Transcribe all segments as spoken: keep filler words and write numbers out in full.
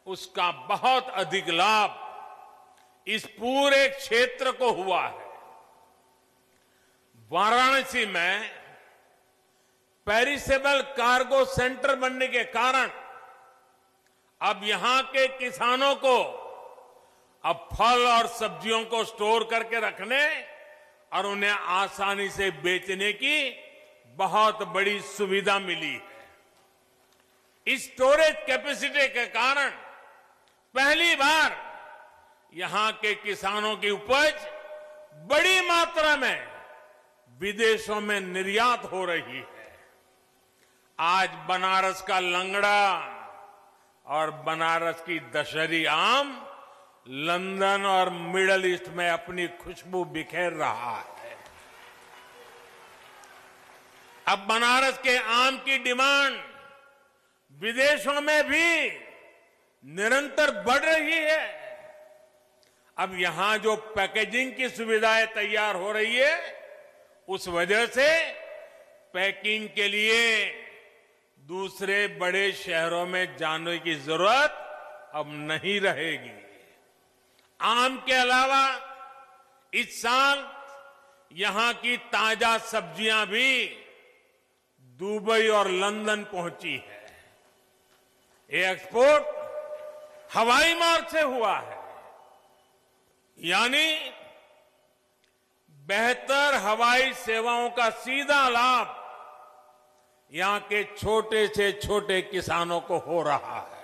उसका बहुत अधिक लाभ इस पूरे क्षेत्र को हुआ है। वाराणसी में पेरिसेबल कार्गो सेंटर बनने के कारण अब यहां के किसानों को अब फल और सब्जियों को स्टोर करके रखने और उन्हें आसानी से बेचने की बहुत बड़ी सुविधा मिली है। इस स्टोरेज कैपेसिटी के कारण पहली बार यहां के किसानों की उपज बड़ी मात्रा में विदेशों में निर्यात हो रही है। आज बनारस का लंगड़ा और बनारस की दशहरी आम लंदन और मिडल ईस्ट में अपनी खुशबू बिखेर रहा है। अब बनारस के आम की डिमांड विदेशों में भी निरंतर बढ़ रही है। अब यहां जो पैकेजिंग की सुविधाएं तैयार हो रही है, उस वजह से पैकिंग के लिए दूसरे बड़े शहरों में जाने की जरूरत अब नहीं रहेगी। आम के अलावा इस साल यहां की ताजा सब्जियां भी दुबई और लंदन पहुंची है। ये एक्सपोर्ट हवाई मार्ग से हुआ है, यानी बेहतर हवाई सेवाओं का सीधा लाभ यहां के छोटे से छोटे किसानों को हो रहा है।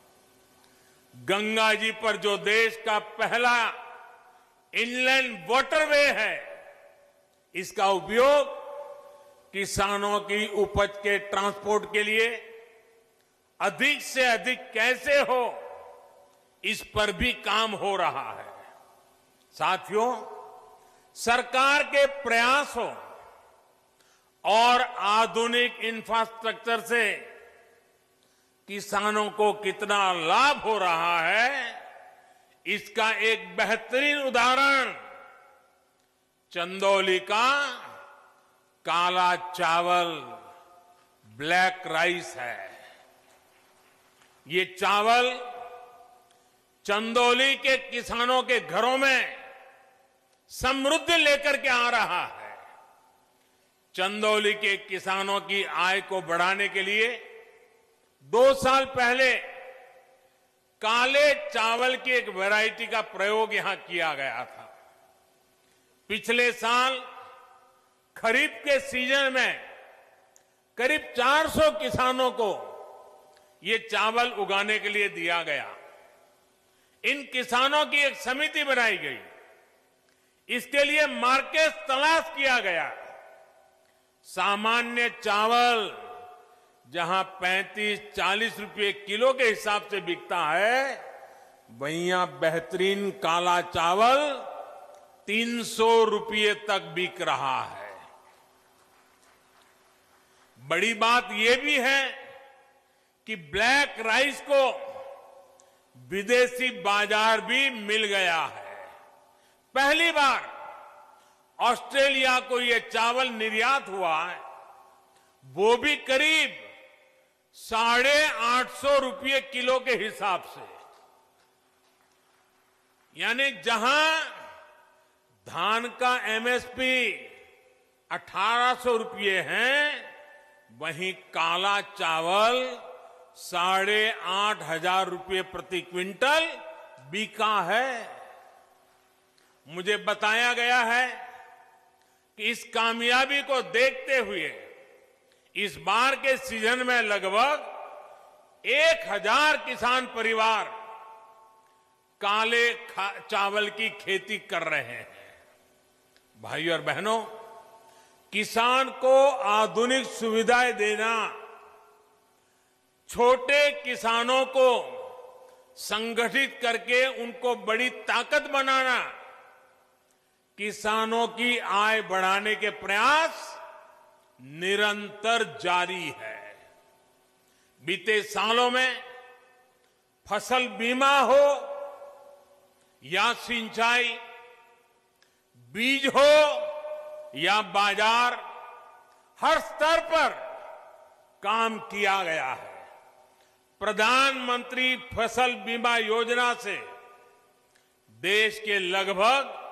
गंगा जी पर जो देश का पहला इनलैंड वाटरवे है, इसका उपयोग किसानों की उपज के ट्रांसपोर्ट के लिए अधिक से अधिक कैसे हो, इस पर भी काम हो रहा है। साथियों, सरकार के प्रयासों और आधुनिक इंफ्रास्ट्रक्चर से किसानों को कितना लाभ हो रहा है, इसका एक बेहतरीन उदाहरण चंदौली का काला चावल, ब्लैक राइस है। ये चावल चंदौली के किसानों के घरों में समृद्धि लेकर के आ रहा है। चंदौली के किसानों की आय को बढ़ाने के लिए दो साल पहले काले चावल की एक वैरायटी का प्रयोग यहां किया गया था। पिछले साल खरीफ के सीजन में करीब चार सौ किसानों को ये चावल उगाने के लिए दिया गया। इन किसानों की एक समिति बनाई गई, इसके लिए मार्केट तलाश किया गया। सामान्य चावल जहां पैंतीस चालीस रुपए किलो के हिसाब से बिकता है, वहीं यहां बेहतरीन काला चावल तीन सौ रुपये तक बिक रहा है। बड़ी बात यह भी है कि ब्लैक राइस को विदेशी बाजार भी मिल गया है। पहली बार ऑस्ट्रेलिया को यह चावल निर्यात हुआ है, वो भी करीब साढ़े आठ सौ रुपये किलो के हिसाब से। यानी जहां धान का एमएसपी अठारह सौ रुपये है, वहीं काला चावल साढ़े आठ हजार रुपये प्रति क्विंटल बिका है। मुझे बताया गया है कि इस कामयाबी को देखते हुए इस बार के सीजन में लगभग एक हजार किसान परिवार काले चावल की खेती कर रहे हैं। भाइयों और बहनों, किसान को आधुनिक सुविधाएं देना, छोटे किसानों को संगठित करके उनको बड़ी ताकत बनाना, किसानों की आय बढ़ाने के प्रयास निरंतर जारी है। बीते सालों में फसल बीमा हो या सिंचाई, बीज हो या बाजार, हर स्तर पर काम किया गया है। प्रधानमंत्री फसल बीमा योजना से देश के लगभग